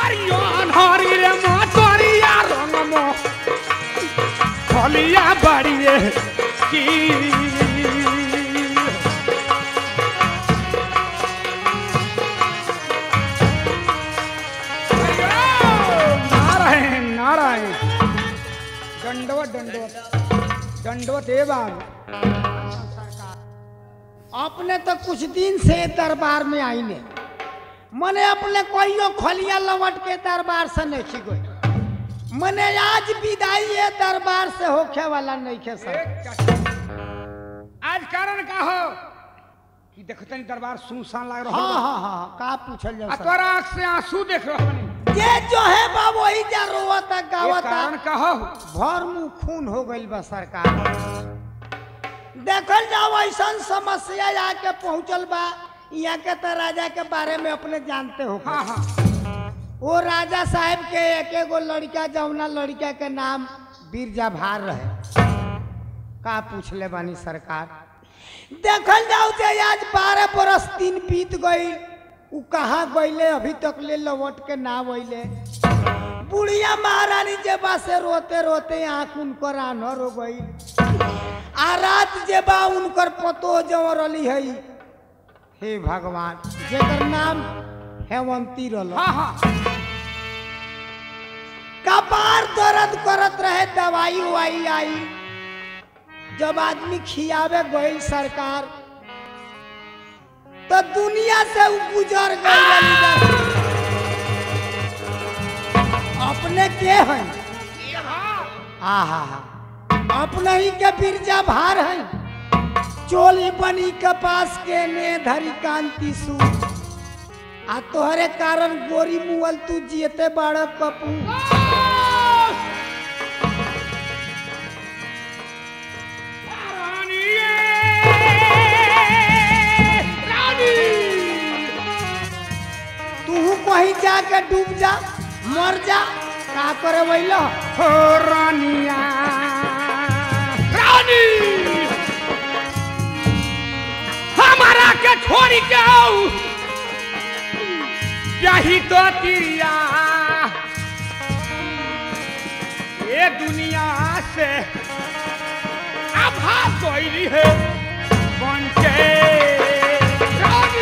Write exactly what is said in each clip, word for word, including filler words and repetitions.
हरियो हरी रे मोटरिया रंग मो खोलिया बड़िए की नारायण नारायण दंडवत दंडवत दंडवत ए बाबू। अपने तो कुछ दिन से दरबार में आई ने मने अपने कोइयो खोलिया लवट के दरबार से नहीं गई मने आज विदाई ये दरबार से होखे वाला नहीं खे सर। आज कारण का हो कि देखते दरबार सुनसान लग रहा हाँ हाँ हाँ का पूछल जाओ सर। तोरा आँख से आंसू देख रहा ये जो है बा वही जा रोवता गावता कारण का हो भर मुंह खून हो गई बा सरकार। देखल जाओ ऐसा समस्या आके पहुंचल बा यहाँ के तो राजा के बारे में अपने जानते हो। हाँ हाँ वो राजा साहब के एक एगो लड़का जौना लड़का के नाम बिरजा भार रहे का पूछले बानी सरकार। देखल जाओ जे आज बारह बरस दिन बीत गई उ कहाँ गईले अभी तक ले लौट के ना वैले। बुढ़िया महारानी जेबा से रोते रोते आँख उनकर आन्हर हो गई आ रात जेबा उनकर पतो जवरली है। हे भगवान जेकर नाम हेवंती रल हाँ हाँ कपार दर्द करत रहे दवाई उवाई आई जब आदमी खियावे गई सरकार तो दुनिया से उ गुजर गई। अपने के हैं हाँ हाँ हाँ अपने ही के बिरजा भार हैं चोली बनी कपास के ने धरी कांति सू आ तोहरे कारण गोरी मुअल तू जियते बाड़ कपू। तू कहीं जाके डूब जा मर जा का करे वैल हो रानिया रानी हमारा के छोड़ी के आओ यही तो तिरिया ये दुनिया से आभा कोई है बन के रानी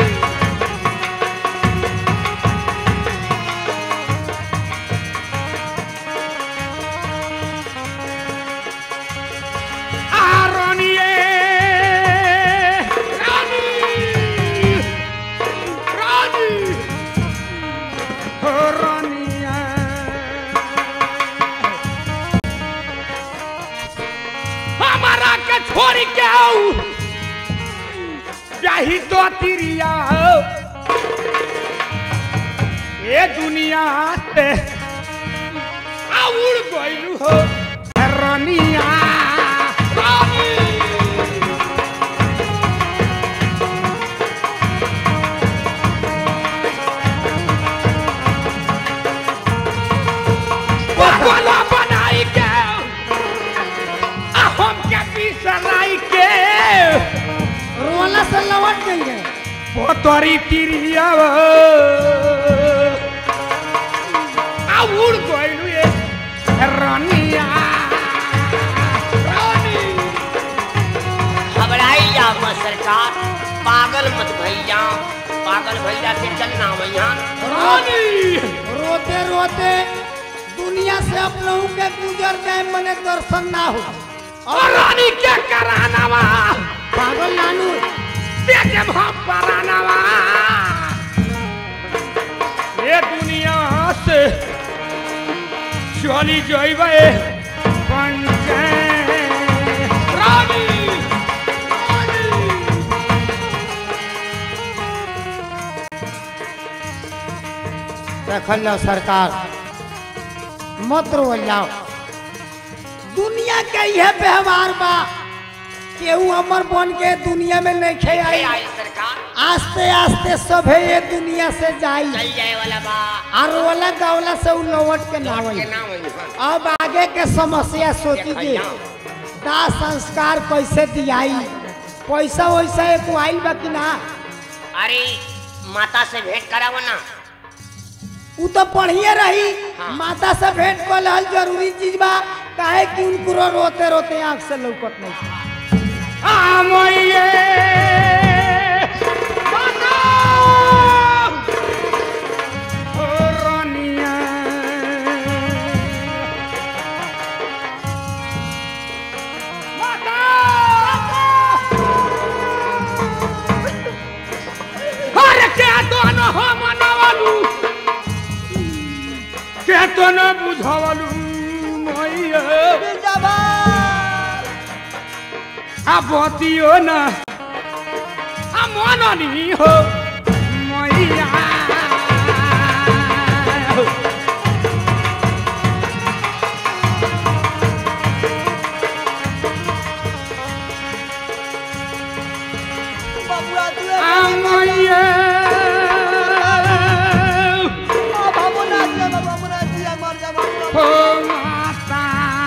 छोड़ के आओ यही तो तिरिया ये दुनिया से उड़ गइलू हो रानिया रानी पगला बनाई के हम के बिसराई के रोला से लौट गई है पोतरी तिरिया आ उड़ गइलू ये रानिया रानी घबराई जा मत सरकार पागल मत भैया पागल भैया से चलना भैया रानी रोते रोते दुनिया से अपनों के गुजर जाए मने दर्शन ना हो और रानी क्या कराना वा पागल नानू बेटे भाप कराना वा ये दुनिया से चली जाइबे पंचे रानी देखल लो सरकार मत रो जाओ दुनिया के यह व्यवहार बा केहू अमर बन के दुनिया में नहीं खे आई सरकार आस्ते आस्ते सभे ये दुनिया से जाई चल जाए वाला बा और वाला गावला से उ लौट के ना के आई नाम है अब आगे के समस्या सोची जी दाह संस्कार कैसे दियाई पैसा वैसा एक आइल बा कि ना अरे माता से भेंट करावो ना उ तो पढ़िए रही हाँ। माता से भेंट कर लहल जरूरी चीज बा काहे कि उनको रोते रोते आंख से लौकत नहीं था। आमये माता ओ रानिया माता अरे क्या दोनों हो मनवालू क्या तो न बुझावलू मैया आबतियो न आ मननी हो मैया आ मैया हो माता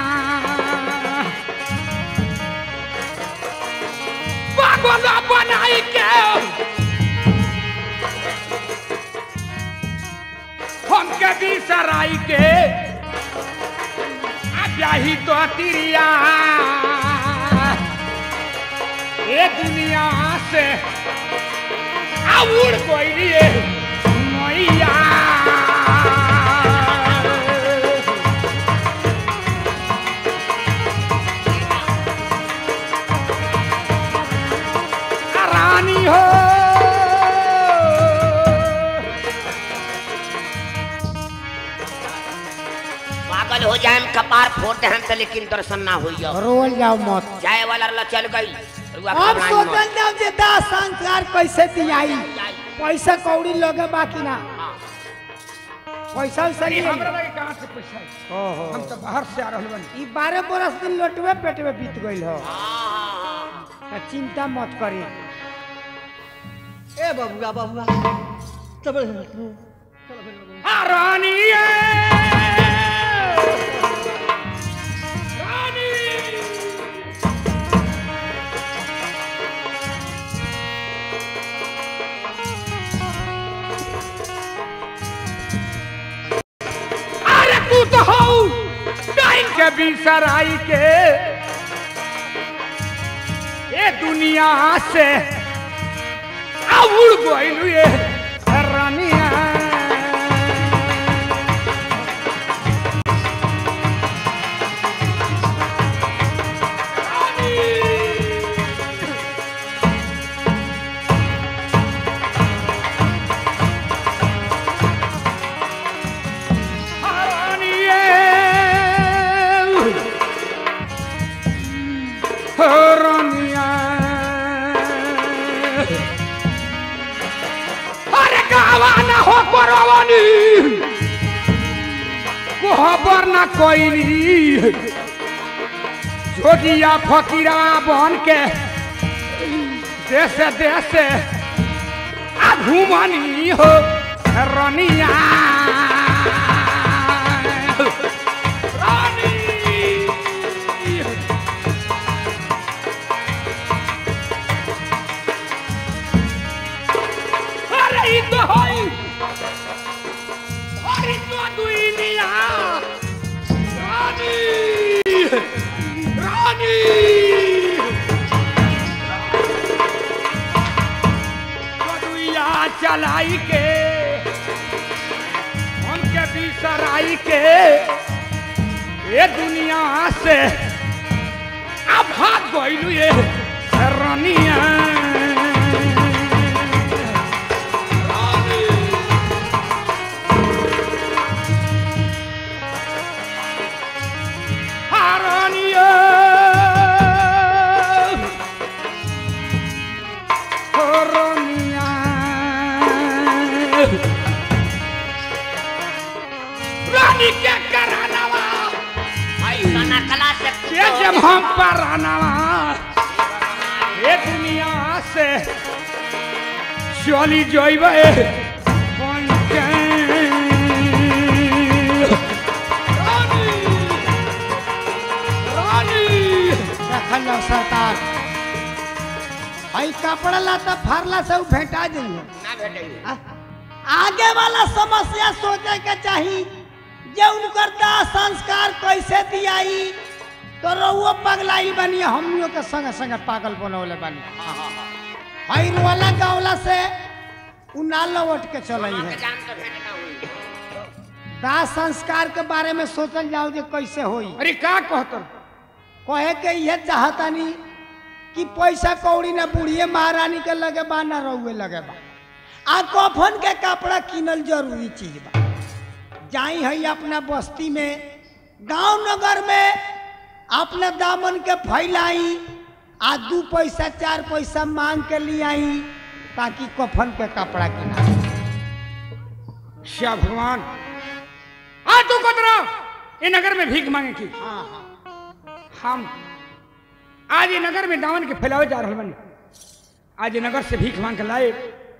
पागल बनाई के हमके बिसराई के आही तो तिरिया ये दुनिया से आउड़ कोई मैया रानी हो पागल हो जाए कपार फोड़ते हैं तो लेकिन दर्शन ना हुई रोल जाओ मत जाए वाला रला चल गई रुआ अब घबराई सोचल मत। जाओ जे दास संस्कार कैसे दियाई पैसा कौड़ी लगे बाकी ना हाँ। पैसा अरे सही हमरा लगे कहाँ से पैसा है? ओहो हम तो बाहर से आ रहल बनी ई बारह बरस दिन लोटवे पेटवे बीत गइल हो हाँ, त चिंता मत करी ए बबुआ बबुआ तब आ रानी ए, रानी अरे तू तो हो टाइम के बिसराई के ये दुनिया से आउड़ गइलू ये रानिया अरे गावा ना हो परवानी कोहबर ना कोई छोटिया फकीरा बन के देश देश आ घूमनी हो रनिया रानी अरे ई तो होई अरे तो दुनिया रानी रानी दुनिया चलाई के हमके बिसराई के ये दुनिया से अब भाग गइलू ये रनिया रानी के करानावा ऐसा ना कला से ये जब हम पर आनावा ये दुनिया से चली जाइबे पंचे रानी रानी रखल जाओ सरकार हई कपड़ा लाता फारला से उ भेंटा जइए ना भेटे आगे वाला समस्या सोचे के चाहिए जे उनकर दाह संस्कार कैसे दियाई तो रहुआ पगलाई बनी हमनियों के संग संग पागल बनौले बनी हई वाला गावला से उना लौट के चलई है जान तो भेंट ना हुई। दाह संस्कार के बारे में सोचल जाओ जे कैसे होई अरे का कहतर कहे के ये चाहतानी कि पैसा कौड़ी ना बुढ़िए महारानी के लगे बा ना रहुए लगे बा आ कफन के कपड़ा किनल जरूरी चीज बा जाई है अपना बस्ती में गांव नगर में अपने दामन के फैलाई आ दू पैसा चार पैसा मांग के लिए आई ताकि कफन के कपड़ा किना श्या भगवान आ तू कतरा ये नगर में भीख मांगे की हाँ हाँ हम आज ये नगर में दामन के फैलावे जा रहे बनी आज ये नगर से भीख मांग के लाए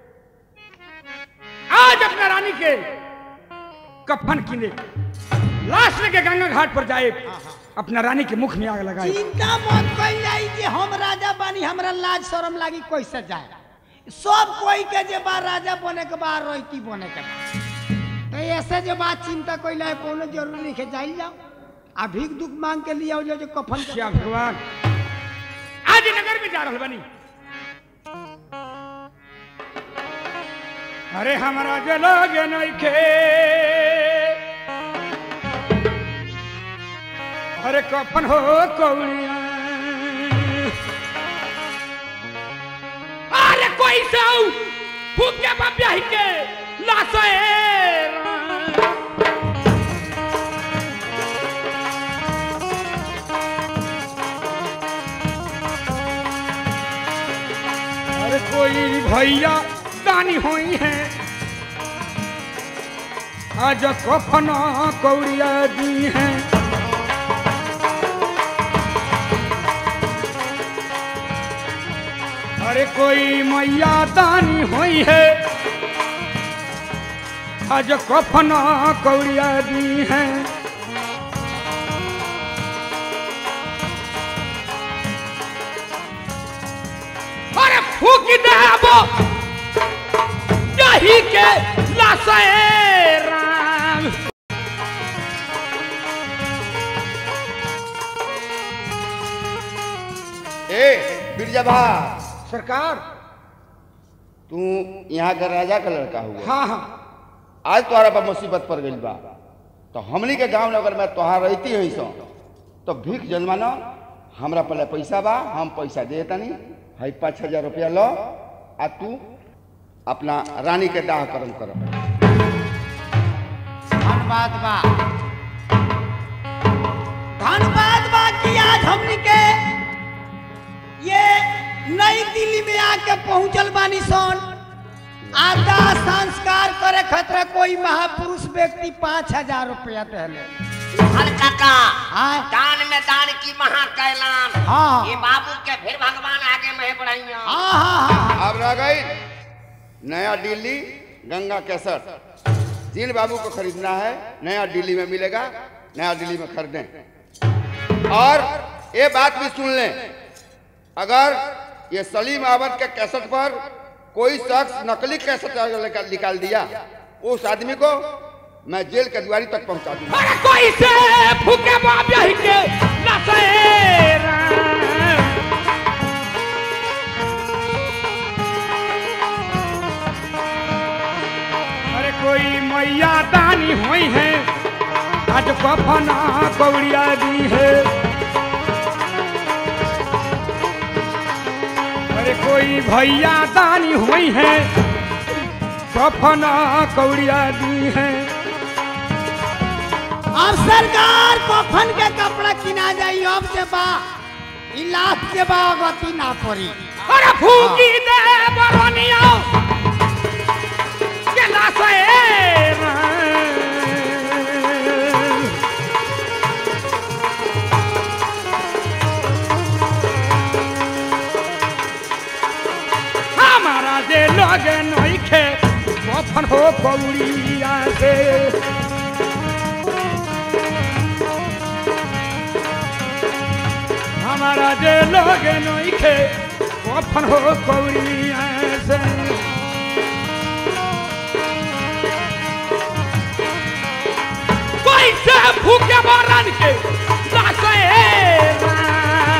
आज अपना रानी के कफन किने लाश लेके गंगा घाट पर जाए अपना रानी के मुख में आग लगाए चिंता मत कइल जाई कि हम राजा बानी हमरा लाज शरम लागी कैसे जाए सब कोई के जे बा राजा बने के बा रोइती बने के बा तो ऐसे जे बात चिंता कइल है कोनो जरूरी नहीं है जाइल जाओ आ भीख दुख मांग के लिए आओ जो कफन के श्या भगवान आज ये नगर में जा रहे बनी अरे हमारा जलोग नहीं खे अरे कफन हो कौड़िया अरे कोई साउ फूक के बाप्या ही के लाशे अरे कोई भैया दानी हुई है आज कफन कौड़िया दी है अरे कोई मैया दानी हुई है आज कफन कौड़िया दी है अरे फूक देबो यही के लाशे राम ए बिरजा भा सरकार तू यहाँ का राजा का लड़का हुआ हाँ हाँ आज तुम्हारा पर मुसीबत पड़ गई बा तो हमनी के गांव में अगर मैं तोहार रहती हुई सो तो भीख जन्माना हमरा पहले पैसा बा हम पैसा दे तनी है पाँच हजार रुपया लो आ तू अपना रानी के दाह कर्म करो धन्यवाद बा धन्यवाद बा कि आज हमनी के ये नई दिल्ली में आके पहुंचल बानी सन आधा संस्कार करे खतरा कोई महापुरुष व्यक्ति पाँच हजार रुपया दे हल्का का हाँ दान में दान की महा कैलान हाँ। ये बाबू के फिर भगवान आगे में बढ़ाइया हाँ हाँ हाँ अब रह गई नया दिल्ली गंगा केसर जिन बाबू को खरीदना है नया दिल्ली में मिलेगा नया दिल्ली में खरीदें और ये बात भी सुन लें अगर ये सलीम अहमद के कैसेट पर कोई शख्स नकली कैसेट निकाल दिया उस आदमी को मैं जेल के द्वारी तक पहुंचा दूंगा अरे कोई से फूके बाप यही के लाशे राम अरे कोई मैया दानी हुई है आज कफन कौड़िया दी है अरे कोई भैया दानी हुई है कफन कौड़िया दी है अब सरकार कफन के कपड़ा किना जाई अब से बा इलाज के बा गति ना पड़ी अरे फूकी दे बरनिया के लाशे हमारा दे लगे नहीं खे कफन हो कौड़िया से हमारा जे लोग नहीं खे कफन हो कौड़िया से कैसे भूखे मरन के नाचे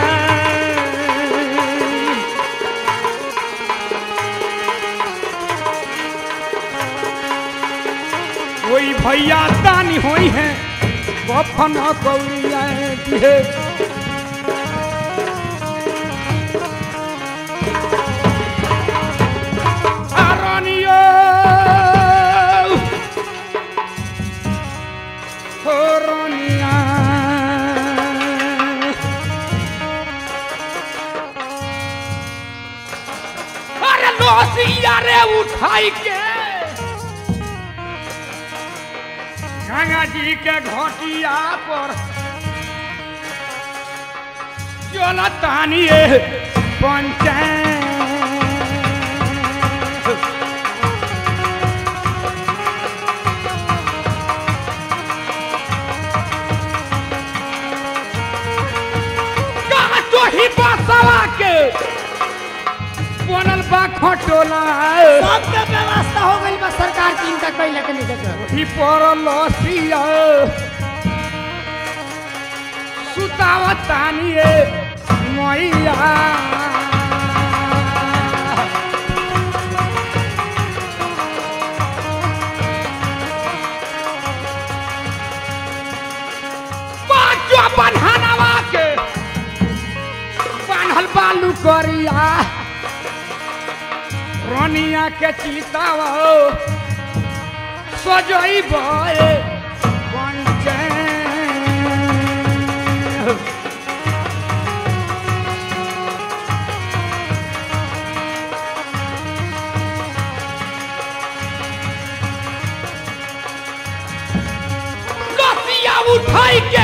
कोई भैया दानी होई है कफन कौड़िया दिहे आरनियो होरनिया अरे लोसिया रे उठाई के गंगा जी के घोटिया पर चला तानिए पंचे तो ही बसवा के बनल बा खटोला सबके व्यवस्था हो गई बस सरकार चिंता कैले के नहीं ही पर लसिया सुतावतानिए मैया पांचवा बन्हानवा के बान्हल बालू करिया रनिया के चितावा सजई बे पंचे लसिया उठाई के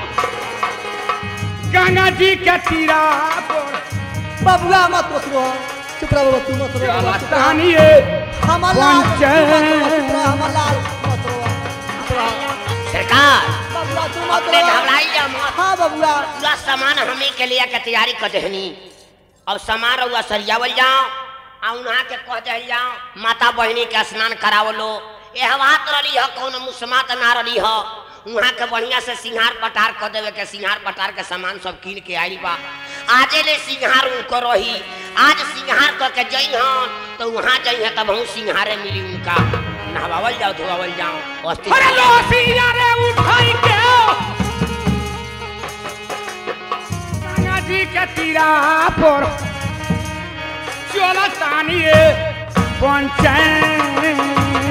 गंगा जी के तीरा पर बबुआ मत रखो चुप रहो तू मत रहो तानिए हमारा पंचे हमारा मत रहो सरकार बबुआ तू मत अपने रहो घबराई जा मत हां बबुआ पूरा सामान हमें के लिए के तैयारी कर देहनी अब सामान हुआ सरियावल जाओ आ उन्हा के कह दे जाओ माता बहिनी के स्नान करावलो ए हवात रली ह कौन मुसमात ना रली ह उहाँ के बढ़िया से सिंहार पटार कर देवे के सिंहार पटार के सामान सब कीन के आइल बा आजे ले सिंहार उनको रही आज सिंहार कर के जइहन तो वहां जइहे तब हम सिंहारे मिली उनका नहवावल जाओ धोवावल जाओ अस्ति अरे लसिया रे उठाई के गंगा जी के तीरा पर चला तानिए पंचे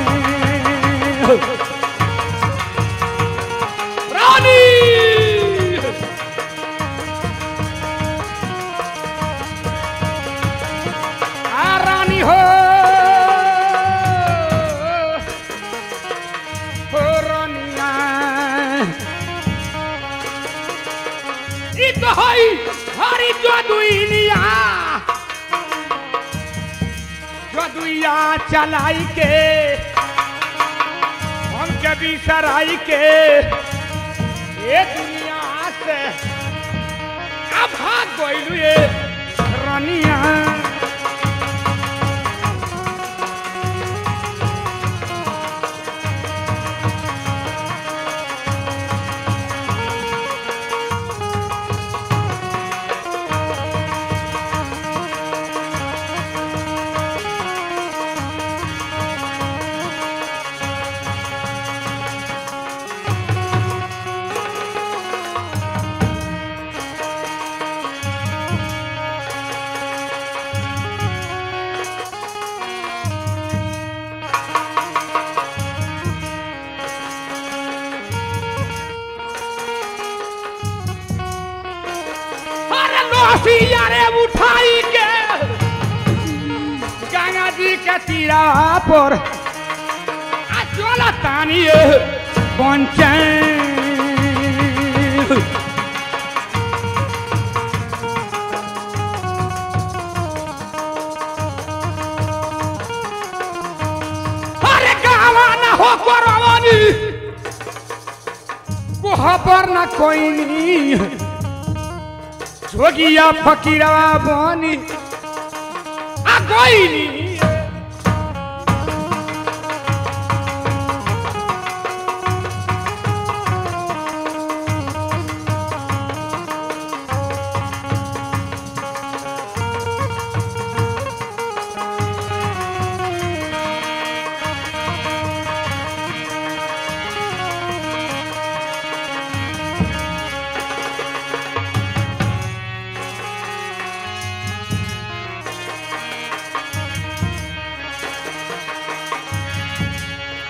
रानी आ रानी हो हो रानिया इ तो हई हरी जदुइनिया जदुइया चलाई के हमके बिसराई के ये दुनिया से अब भाग गइलू ये रानिया लसिया रे उठाई के गंगा जी के तीरा पर आ चला तानिए पंचे अरे गावा ना हो करवानी कोहबर ना कोई नहीं जोगिया फकीरवा बनी आ गईली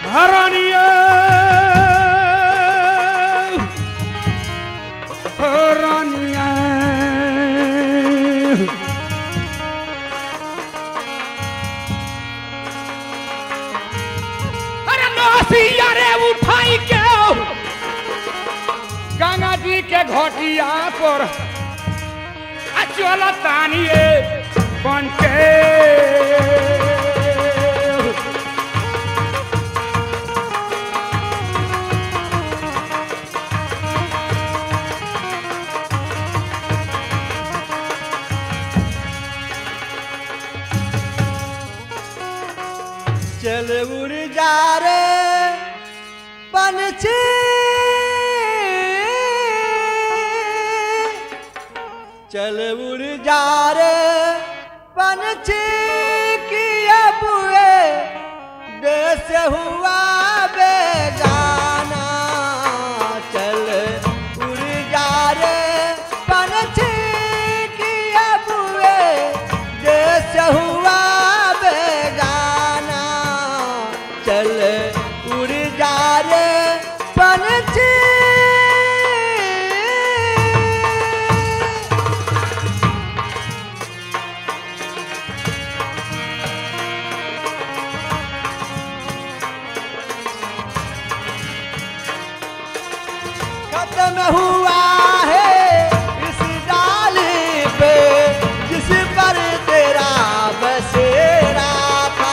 हरानिया हरानिया अरे नौसिया रे उठाई के गंगा जी के घोटिया पर चलो तानिए बन के चल उड़ जा रे पंछी चल उड़ जा रे पंछी की अबुए देश हुआ बेगाना चल उड़ जा रे पंछी की अबुए देश हुआ बेगाना चल उड़ जा रे पंछी खत्म हुआ है इस डाली पे जिस पर तेरा बसेरा था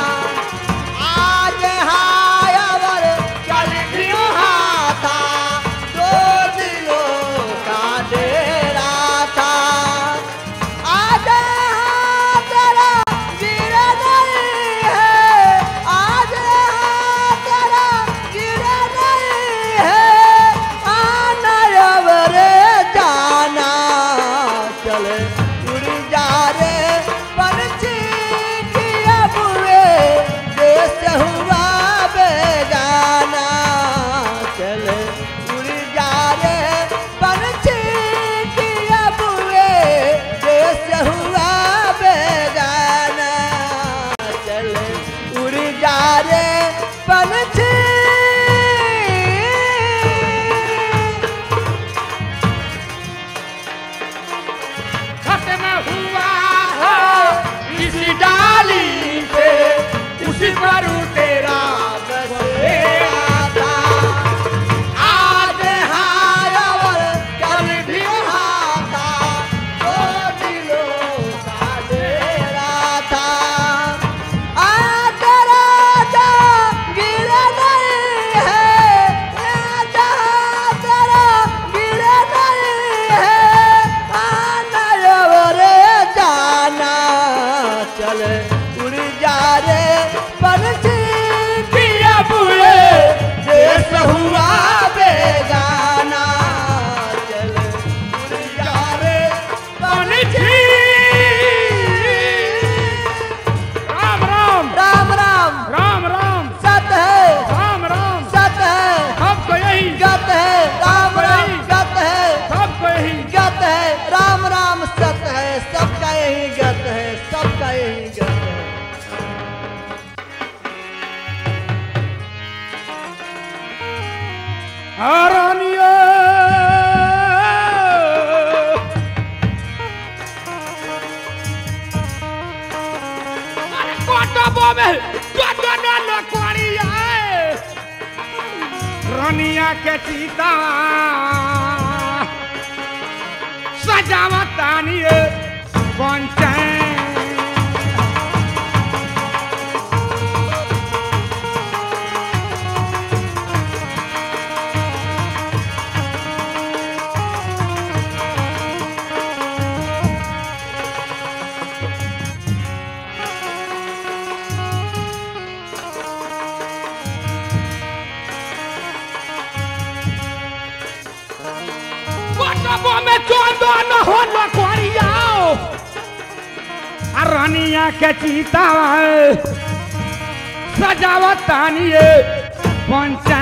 आज हायर कल वहाँ था दो दिलों का डेरा था आज यहाँ तेरा गिरा नहीं है आज यहाँ तेरा गिरा नहीं है आना अवरे जाना चले उड़ जा रे पंछी की अबुए देश हुआ बेगाना चले उड़ जा रे पंछी की अबुए देश हुआ बेगाना चले उड़ जा रे पंछी खत्म हुआ है इस डाली पे उसी पर तेरा बसेरा था आज हायर कल भी वहाँ था दो दिलों का डेरा था आज राजा गिरा नहीं है राजा तेरा गिरा नहीं है आना अवरे जाना चले उड़ जा रे पंछी पिया बुए देश हुआ बेगाना चले उड़ जा रे पंछी राम राम राम राम राम राम सत है राम राम सत है सबको यही गत है राम राम गत है सबको यही गत है राम राम सत है सबका यही गत है सबका यही गत है हरानिया अरे कोटबो में कोटो न लकोड़िया रानिया के चीता सजावत तानिए पंचे कोटबो में चोंदो न हो लकोड़िया रानिया के चीता सजावत तानिए पंचे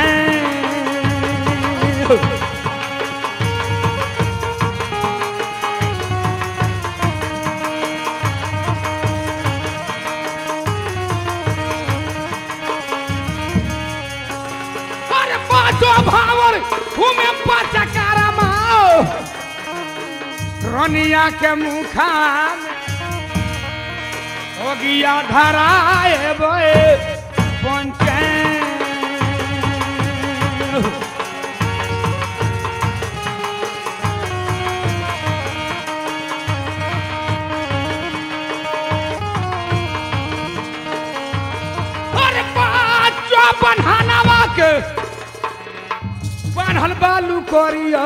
रोनिया के मुखा में हो गया धराए बोए पंचे अरे पाँचो बन्हानावा के बान्हल बालू करियो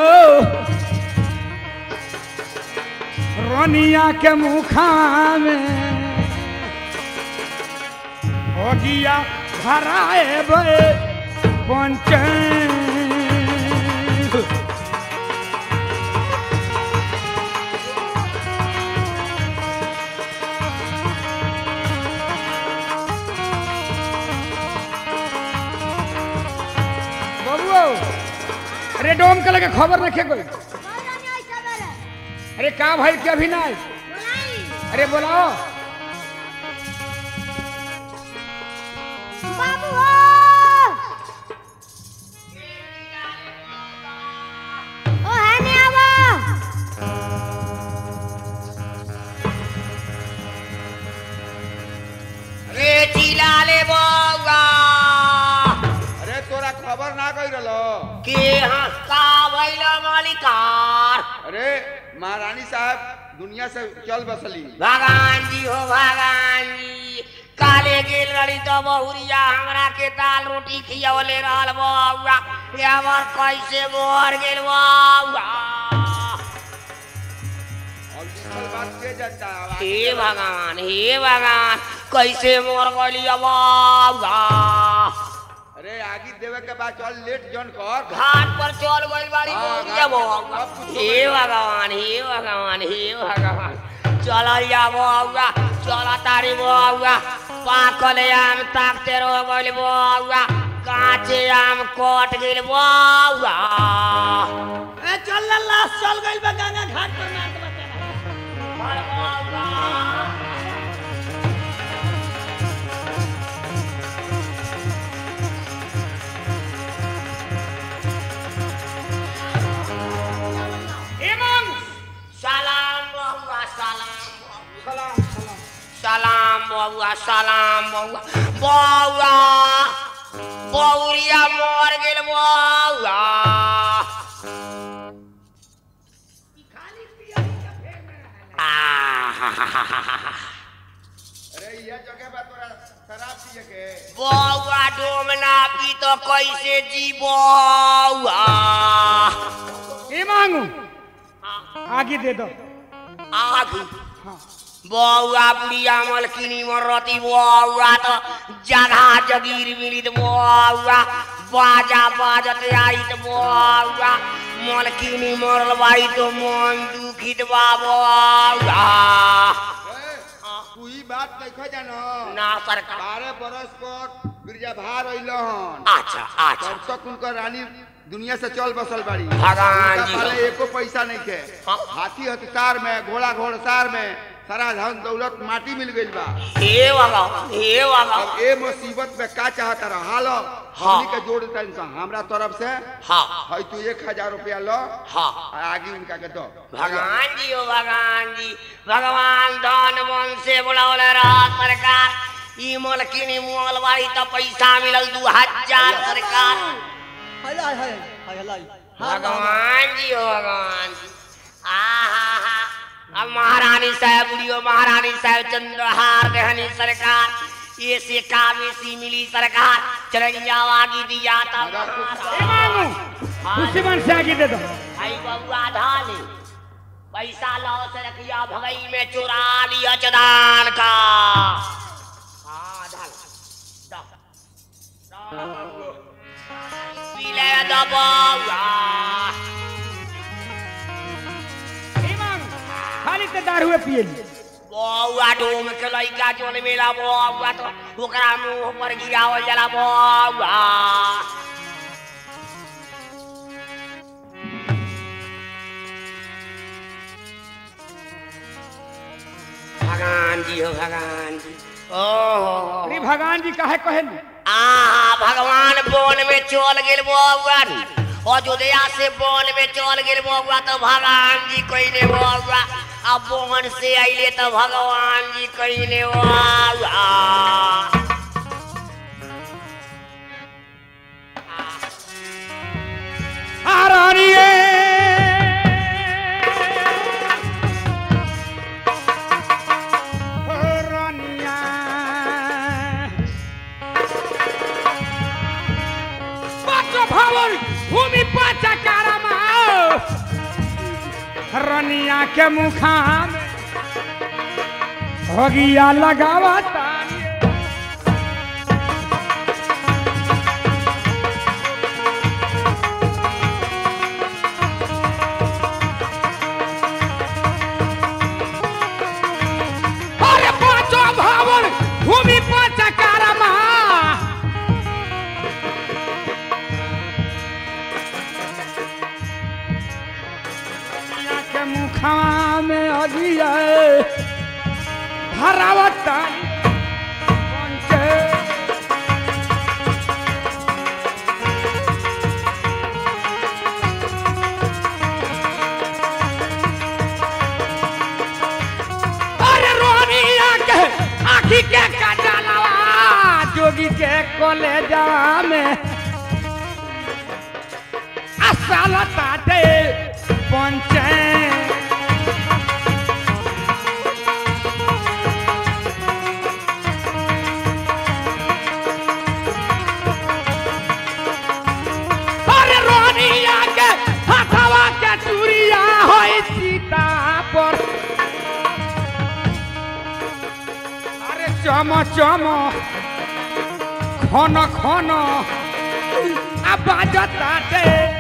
रोनिया के मुखा में हो गया धराए बे पंचे बाबू अरे डोम के लगे खबर रखे कोई अरे का भाई क्या भी नहीं अरे बोलाओ बाबू ओ है ने आवा रे चिला ले बौआ अरे तोरा खबर ना कही रलो के हंसका भइल मालिकार अरे महारानी साहब दुनिया से चल बसली भगवान जी हो भगवान जी काले गेल रही तो बहुरिया हमरा के दाल रोटी खियावले रहल बौआ ये हमर कैसे मर गेल बौआ और दूसरी बात के जनता आवाज हे भगवान हे भगवान कैसे मर गली बौआ अरे आगे देवे के बाद चल लेट जन कर घाट पर चल गई बारी हाँ, बौआ बौआ अब कुछ हे भगवान हे भगवान हे भगवान चल जा बौआ चल तारी बौआ पाकल आम ताकते रह गइल बौआ काचे आम कट गेल बौआ ए चल लाश चल गइल बा गंगा घाट पर मार के इमाम सलाम बौआ सलाम सलाम सलाम सलाम बौआ सलाम बौआ बौआ बौरिया मर गेल बौआ अरे ये जगह बा तोरा शराब पिए के बौआ डोमना पी तो कैसे जी बौआ इमाम आगे दे दो आग बौआ बुढ़िया मलकिनी मरती बौआ तो जगह जगीर मिलित बौआ बाजा बाजत आईत बौआ मलकिनी मरल बाई तो मन दुखित बा बौआ तू ही बात देखो जानो ना सरकार बारह बरस पर बिरजा भार अइलहन अच्छा अच्छा तब तक उनका रानी दुनिया से चल बसल बाड़ी भगवान उनका जी। पहले एको पैसा नहीं थे हाँ। हाथी हथियार में घोड़ा घोड़सार में सारा धन दौलत माटी मिल गई बा हे भगवान हे भगवान अब ए मुसीबत में का चाहता रहा हालो हाँ। हमनी के जोड़ देता इंसान हमरा तरफ से हाँ है तू एक हजार रुपया लो हाँ और आगे उनका के दो भगवान जी हो भगवान जी भगवान धन मन से बुलावले रहा सरकार ई मलकिनी मोल वाली तो पैसा मिलल दू हजार सरकार हाय हाय हाय हाय हाय भगवान जी हो भगवान जी आहा हा अब महारानी साहब बुढ़ियो महारानी साहब चंद्रहार देहनी सरकार ये से कावेसी मिली सरकार चरैया आगी दिया था इमाम उसी मन से आगे दे दो भाई बबुआ धाले पैसा लो से रखिया भगई में चुरा लिया चदान का हाँ धाल पीले दबुआ इमाम खाली ते दारू पिए ली बौआ डोम के लइका जोन मेला बौआ तो ओकरा मुंह पर गिरावल जाला बौआ भगवान जी हो भगवान जी ओहो अरे भगवान जी काहे कहे ली आ भगवान बोन में चल गेल बौआ अयोध्या से वन में चल गए बउआ तो भगवान जी कहले बउआ अब वन से आइले तो भगवान जी कहले बउआ आरानिए रानिया पाँचो भवन भूमि पाचा कारमा रनिया के मुखा में होगिया लगावा तानी अरे पाँचो भवन भूमि पाचा कारमा के मुखा में अगिया भरावता अरे रोनिया के आखी के काटलवा जोगी के कॉलेजा में असलता दे पंचे अरे रोनिया के हथवा के चूड़िया होई सीता पर अरे चम चम खन खन आ बाजता दे